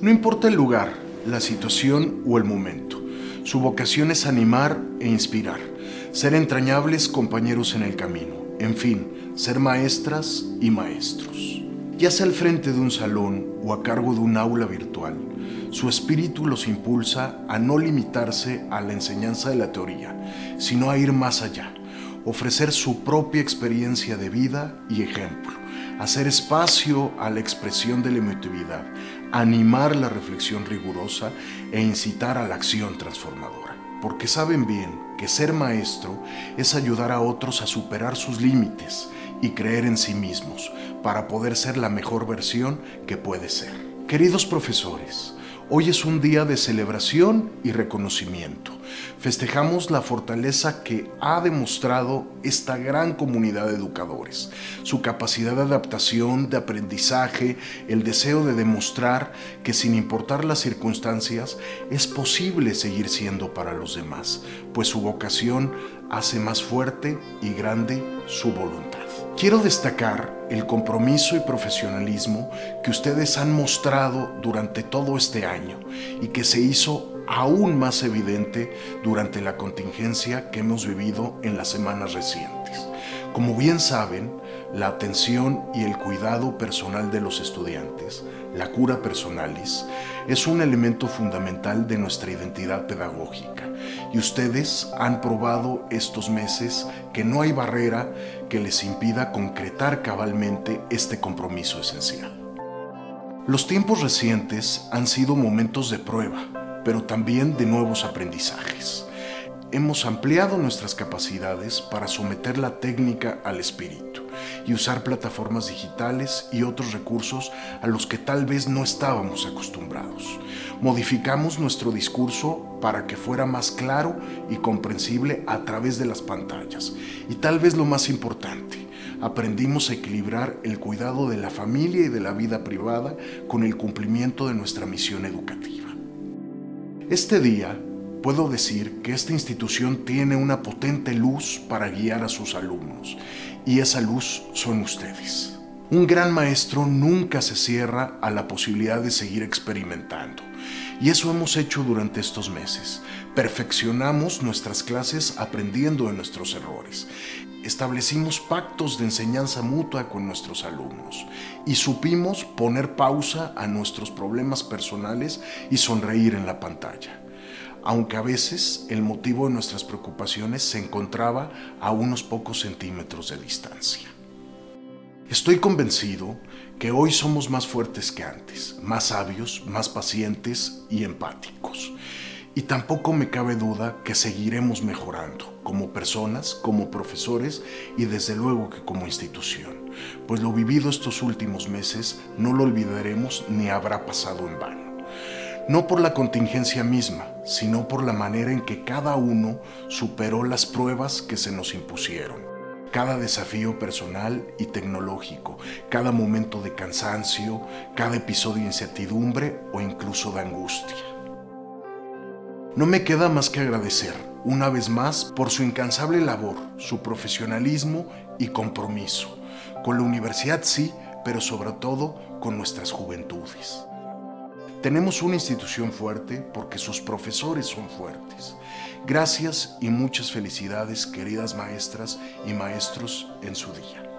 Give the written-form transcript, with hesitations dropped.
No importa el lugar, la situación o el momento, su vocación es animar e inspirar, ser entrañables compañeros en el camino, en fin, ser maestras y maestros. Ya sea al frente de un salón o a cargo de un aula virtual, su espíritu los impulsa a no limitarse a la enseñanza de la teoría, sino a ir más allá, ofrecer su propia experiencia de vida y ejemplo, hacer espacio a la expresión de la emotividad, animar la reflexión rigurosa e incitar a la acción transformadora. Porque saben bien que ser maestro es ayudar a otros a superar sus límites y creer en sí mismos para poder ser la mejor versión que puede ser. Queridos profesores, hoy es un día de celebración y reconocimiento. Festejamos la fortaleza que ha demostrado esta gran comunidad de educadores, su capacidad de adaptación, de aprendizaje, el deseo de demostrar que sin importar las circunstancias es posible seguir siendo para los demás, pues su vocación hace más fuerte y grande su voluntad. Quiero destacar el compromiso y profesionalismo que ustedes han mostrado durante todo este año y que se hizo aún más evidente durante la contingencia que hemos vivido en las semanas recientes. Como bien saben, la atención y el cuidado personal de los estudiantes, la cura personalis, es un elemento fundamental de nuestra identidad pedagógica. Y ustedes han probado estos meses que no hay barrera que les impida concretar cabalmente este compromiso esencial. Los tiempos recientes han sido momentos de prueba, pero también de nuevos aprendizajes. Hemos ampliado nuestras capacidades para someter la técnica al espíritu y usar plataformas digitales y otros recursos a los que tal vez no estábamos acostumbrados. Modificamos nuestro discurso para que fuera más claro y comprensible a través de las pantallas. Y tal vez lo más importante, aprendimos a equilibrar el cuidado de la familia y de la vida privada con el cumplimiento de nuestra misión educativa. Este día, puedo decir que esta institución tiene una potente luz para guiar a sus alumnos, y esa luz son ustedes. Un gran maestro nunca se cierra a la posibilidad de seguir experimentando, y eso hemos hecho durante estos meses. Perfeccionamos nuestras clases aprendiendo de nuestros errores. Establecimos pactos de enseñanza mutua con nuestros alumnos y supimos poner pausa a nuestros problemas personales y sonreír en la pantalla, aunque a veces el motivo de nuestras preocupaciones se encontraba a unos pocos centímetros de distancia. Estoy convencido que hoy somos más fuertes que antes, más sabios, más pacientes y empáticos. Y tampoco me cabe duda que seguiremos mejorando como personas, como profesores y desde luego que como institución, pues lo vivido estos últimos meses no lo olvidaremos ni habrá pasado en vano. No por la contingencia misma, sino por la manera en que cada uno superó las pruebas que se nos impusieron. Cada desafío personal y tecnológico, cada momento de cansancio, cada episodio de incertidumbre o incluso de angustia. No me queda más que agradecer, una vez más, por su incansable labor, su profesionalismo y compromiso. Con la universidad sí, pero sobre todo con nuestras juventudes. Tenemos una institución fuerte porque sus profesores son fuertes. Gracias y muchas felicidades, queridas maestras y maestros, en su día.